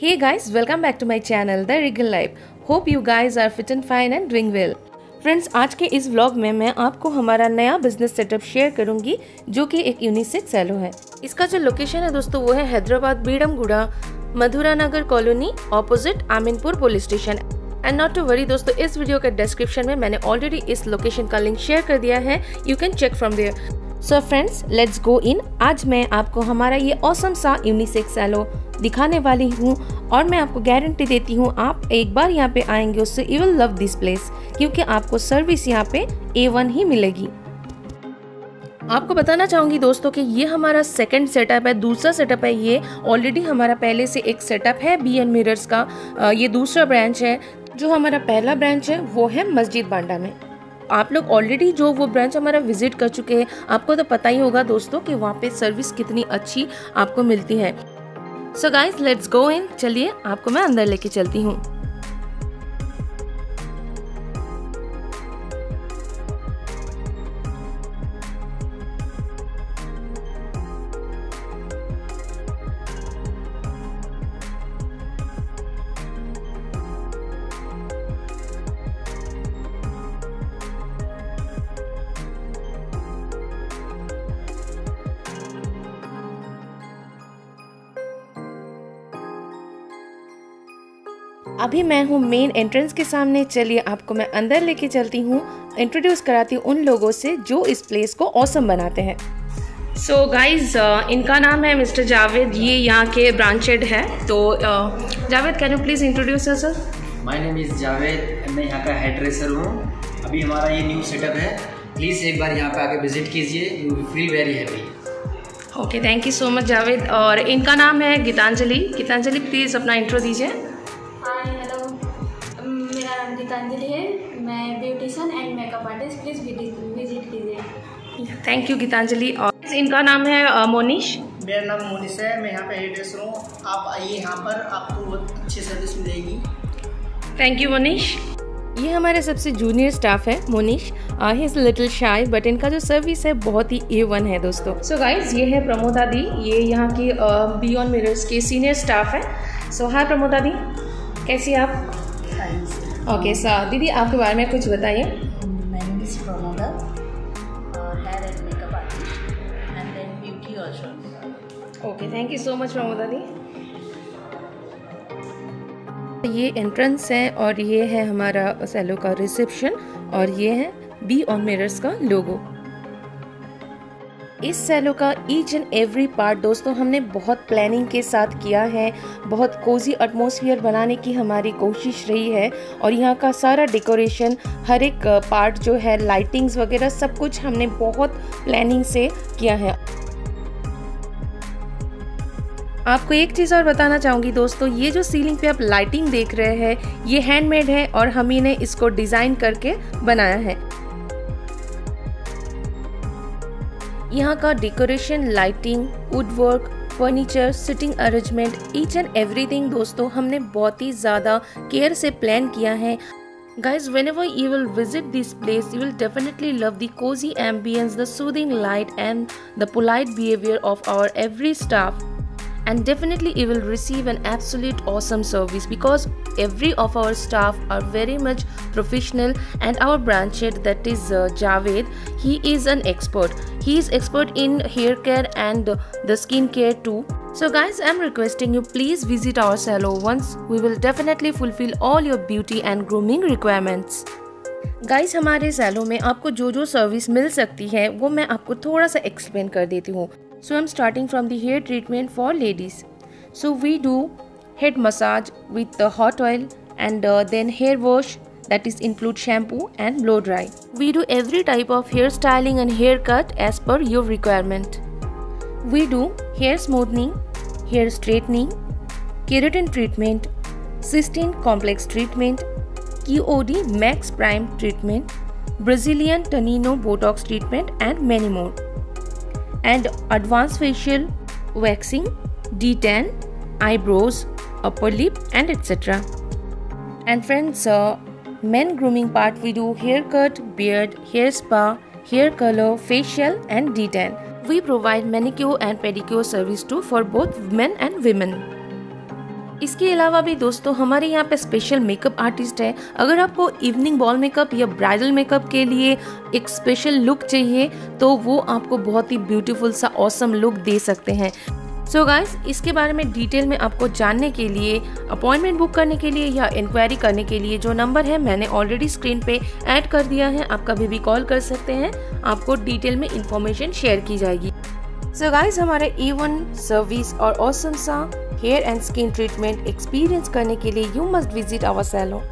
Hey guys, welcome back to my channel The Regal Life. Hope you guys are fit and fine and doing well. Friends, आज के इस vlog में मैं आपको हमारा नया बिजनेस सेटअप शेयर करूंगी जो कि एक यूनिसेक्स सैलो है। इसका जो लोकेशन है दोस्तों वो है Hyderabad Beeramguda Madhura Nagar colony opposite Ameenpur police station. And not to worry दोस्तों, इस वीडियो के डिस्क्रिप्शन में मैंने ऑलरेडी इस लोकेशन का लिंक शेयर कर दिया है, you can check from there. So friends, let's go in. आज मैं आपको हमारा ये ऑसम सा यूनिसेक्स सैलो दिखाने वाली हूँ और मैं आपको गारंटी देती हूँ आप एक बार यहाँ पे आएंगे उससे you will love this place, क्योंकि आपको सर्विस यहाँ पे A1 ही मिलेगी। आपको बताना चाहूंगी दोस्तों कि ये हमारा सेकंड सेटअप है, दूसरा सेटअप है ये। ऑलरेडी हमारा पहले से एक सेटअप है B&M मिरर्स का, ये दूसरा ब्रांच है। जो हमारा पहला ब्रांच है वो है मस्जिद बांडा में। आप लोग ऑलरेडी जो वो ब्रांच हमारा विजिट कर चुके हैं, आपको तो पता ही होगा दोस्तों कि वहाँ पे सर्विस कितनी अच्छी आपको मिलती है। So guys, let's go in. चलिए आपको मैं अंदर लेके चलती हूँ। अभी मैं हूँ मेन एंट्रेंस के सामने। चलिए आपको मैं अंदर लेके चलती हूँ, इंट्रोड्यूस कराती हूँ उन लोगों से जो इस प्लेस को ऑसम बनाते हैं। सो गाइज, इनका नाम है मिस्टर जावेद, ये यहाँ के ब्रांच हेड है। तो Javed, can you please introduce yourself? My name is Javed, मैं यहाँ का हेड ड्रेसर हूँ। अभी हमारा ये न्यू सेटअप है, प्लीज़ एक बार यहाँ पे आके विजिट कीजिए, you will feel very happy. Okay, thank you so much Javed. और इनका नाम है गीतांजलि। गीतांजलि, प्लीज़ अपना इंट्रो दीजिए। हाय, हेलो, मेरा नाम गीतांजलि है, मैं beautician and makeup artist, please visit कीजिए। Thank you Geetanjali. और इनका नाम है मोनिश। मेरा नाम मोनिश है, मैं यहाँ पे हेयर ड्रेसर हूँ। आप आइए यहाँ पर, आपको बहुत अच्छी सर्विस मिलेगी। Thank you Monish. ये हमारे सबसे जूनियर स्टाफ है Monish. He is little shy, but इनका जो सर्विस है बहुत ही A1 है दोस्तों। सो गाइज, ये है प्रमोदा दी, ये यहाँ की B&M मिरर्स के सीनियर स्टाफ है। सो हाय प्रमोदा दी, कैसी आप? ओके सर, दीदी आपके बारे में कुछ बताइए। My name is Pramoda, hair and makeup artist, and then beauty also. Okay, thank you so much Pramoda दी। ये एंट्रेंस है और ये है हमारा सैलो का रिसेप्शन और ये है B&M मिरर्स का लोगो। इस सैलो का ईच एंड एवरी पार्ट दोस्तों हमने बहुत प्लानिंग के साथ किया है, बहुत कोजी एटमॉस्फेयर बनाने की हमारी कोशिश रही है। और यहाँ का सारा डेकोरेशन, हर एक पार्ट जो है, लाइटिंग्स वगैरह सब कुछ हमने बहुत प्लानिंग से किया है। आपको एक चीज़ और बताना चाहूँगी दोस्तों, ये जो सीलिंग पे आप लाइटिंग देख रहे हैं ये हैंडमेड है और हम ही ने इसको डिज़ाइन करके बनाया है। यहाँ का decoration, lighting, woodwork, furniture, sitting arrangement, each and everything दोस्तों हमने बहुत ही ज़्यादा केयर से प्लान किया है। Guys, whenever you will visit this place, you will definitely love the cozy ambience, the soothing light and the polite behavior of our every staff. And definitely you will receive an absolute awesome service because every of our staff are very much professional, and our branch head, that is Javed, he is an expert. He is expert in hair care and the skin care too. So guys, I'm requesting you please visit our salon once. We will definitely fulfill all your beauty and grooming requirements. Guys, हमारे salon में आपको जो जो service मिल सकती है वो मैं आपको थोड़ा सा एक्सप्लेन कर देती हूँ। So I'm starting from the hair treatment for ladies. So we do head massage with the hot oil and then hair wash, that is include shampoo and blow dry. We do every type of hair styling and haircut as per your requirement. We do hair smoothing, hair straightening, keratin treatment, Cystine complex treatment, QOD max prime treatment, Brazilian Tanino Botox treatment and many more. And advanced facial, waxing, detan, eyebrows, upper lip and etc. And friends, men grooming part we do haircut, beard, hair spa, hair color, facial and detan. We provide manicure and pedicure service too for both men and women. इसके अलावा भी दोस्तों हमारे यहाँ पे special makeup artist है। अगर आपको इवनिंग बॉल मेकअप या ब्राइडल मेकअप के लिए एक स्पेशल लुक चाहिए तो वो आपको बहुत ही ब्यूटीफुल सा ऑसम लुक दे सकते हैं। सो गाइस, इसके बारे में डिटेल में आपको जानने के लिए, अपॉइंटमेंट बुक करने के लिए या इंक्वायरी करने के लिए जो नंबर है मैंने ऑलरेडी स्क्रीन पे ऐड कर दिया है, आप कभी भी कॉल कर सकते हैं, आपको डिटेल में इंफॉर्मेशन शेयर की जाएगी। सो गाइस, हमारे A1 सर्विस और ऑसम सा hair and skin treatment experience करने के लिए you must visit our salon.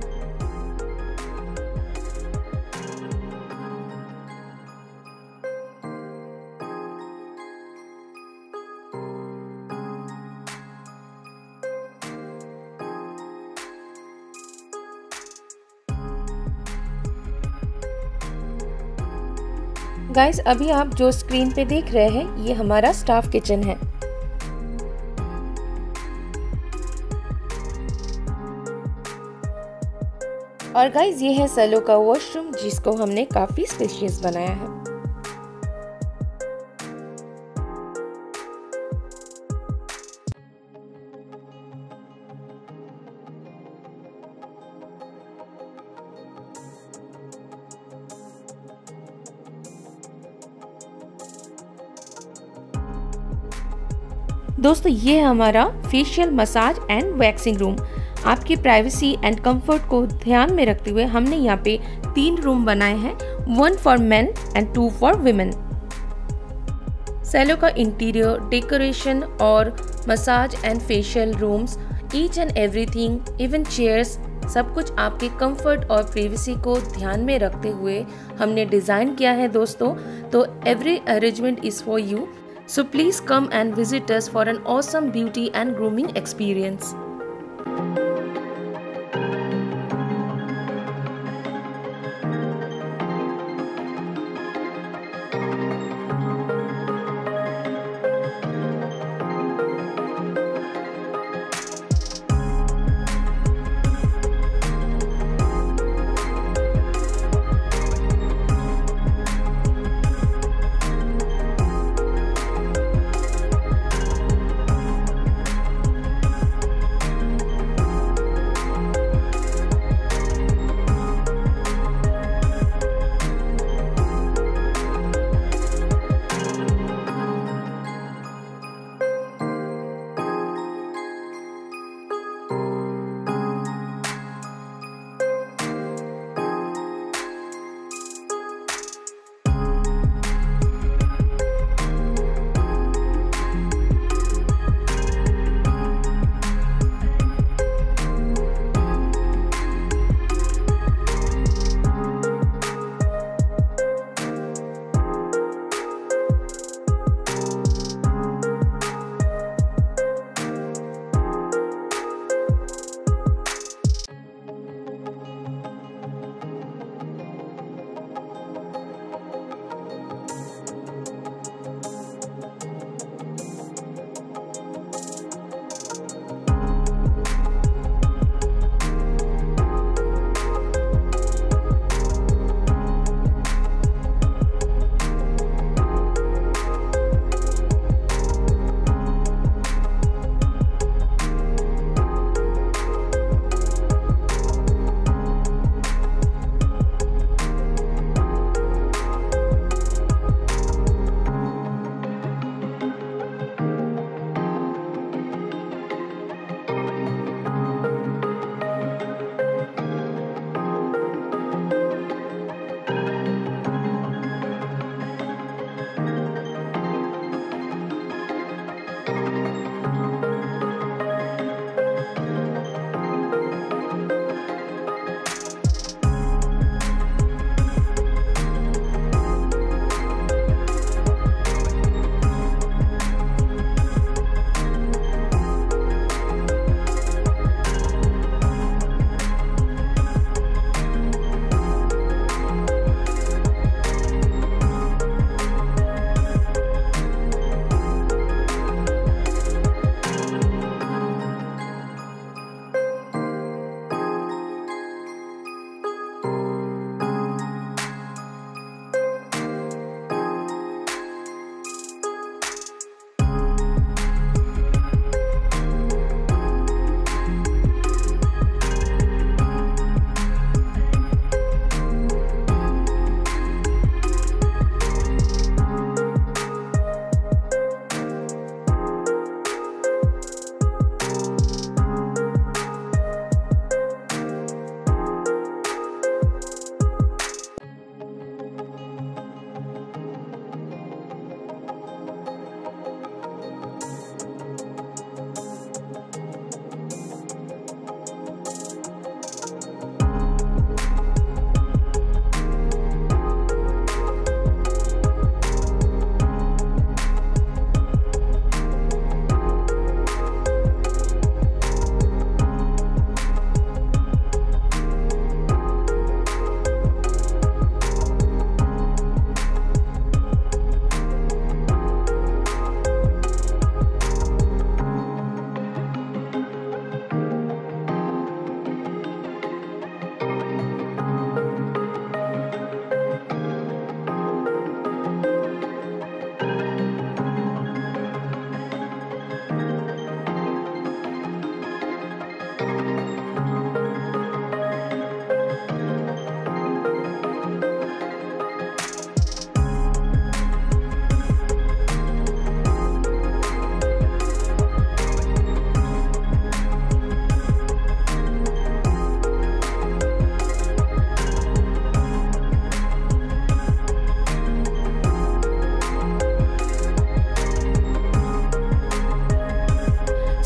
Guys, अभी आप जो स्क्रीन पे देख रहे हैं ये हमारा स्टाफ किचन है। और गाइस, ये है सैलून का वॉशरूम जिसको हमने काफी स्पेशियस बनाया है। दोस्तों, ये है हमारा facial, massage and waxing room. आपकी प्राइवेसी एंड कंफर्ट को ध्यान में रखते हुए हमने यहाँ पे 3 रूम बनाए हैं, 1 for men and 2 for women. Salon का इंटीरियर, डेकोरेशन और massage and facial rooms, each and everything, even chairs, सब कुछ आपके कंफर्ट और प्राइवेसी को ध्यान में रखते हुए हमने डिज़ाइन किया है दोस्तों। तो every arrangement is for you. So please come and visit us for an awesome beauty and grooming experience.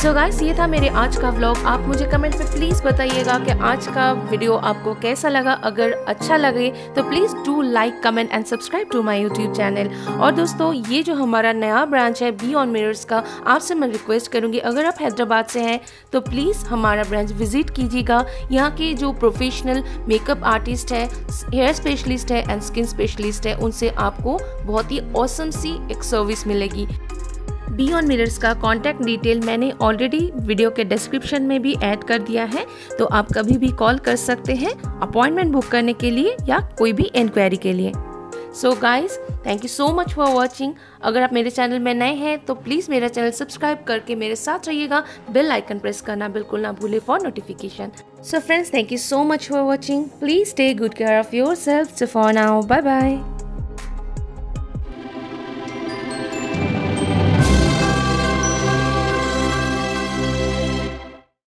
So guys, ये था मेरे आज का व्लॉग। आप मुझे कमेंट में प्लीज़ बताइएगा कि आज का वीडियो आपको कैसा लगा। अगर अच्छा लगे तो please do like, comment and subscribe to my YouTube channel. और दोस्तों, ये जो हमारा नया ब्रांच है बियॉन्ड मिरर्स का, आपसे मैं रिक्वेस्ट करूँगी, अगर आप हैदराबाद से हैं तो प्लीज़ हमारा ब्रांच विजिट कीजिएगा। यहाँ के जो प्रोफेशनल मेकअप आर्टिस्ट है, हेयर स्पेशलिस्ट है एंड स्किन स्पेशलिस्ट है, उनसे आपको बहुत ही ऑसम सी एक सर्विस मिलेगी। बियॉन्ड मिरर्स का कॉन्टैक्ट डिटेल मैंने ऑलरेडी वीडियो के डिस्क्रिप्शन में भी ऐड कर दिया है, तो आप कभी भी कॉल कर सकते हैं अपॉइंटमेंट बुक करने के लिए या कोई भी इंक्वायरी के लिए। So guys, thank you so much for watching. अगर आप मेरे चैनल में नए हैं तो प्लीज़ मेरा चैनल सब्सक्राइब करके मेरे साथ रहिएगा। बेल आइकन प्रेस करना बिल्कुल ना भूले for notification. So friends, thank you so much for watching. Please take good care of yourself. So for now, bye bye.